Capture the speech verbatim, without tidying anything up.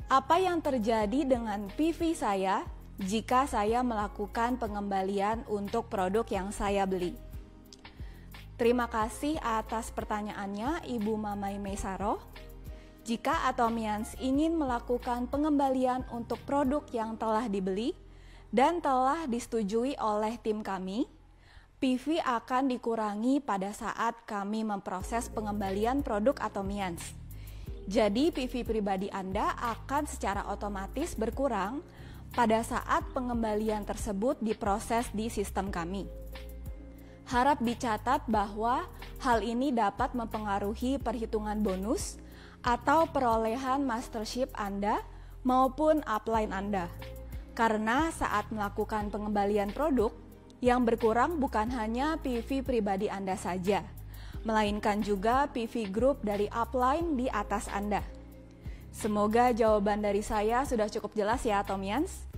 Apa yang terjadi dengan P V saya jika saya melakukan pengembalian untuk produk yang saya beli? Terima kasih atas pertanyaannya Ibu Mamai Mesaroh. Jika Atomians ingin melakukan pengembalian untuk produk yang telah dibeli dan telah disetujui oleh tim kami, P V akan dikurangi pada saat kami memproses pengembalian produk Atomians. Jadi P V pribadi Anda akan secara otomatis berkurang pada saat pengembalian tersebut diproses di sistem kami. Harap dicatat bahwa hal ini dapat mempengaruhi perhitungan bonus atau perolehan mastership Anda maupun upline Anda. Karena saat melakukan pengembalian produk, yang berkurang bukan hanya P V pribadi Anda saja, melainkan juga P V group dari upline di atas Anda. Semoga jawaban dari saya sudah cukup jelas ya Atomians.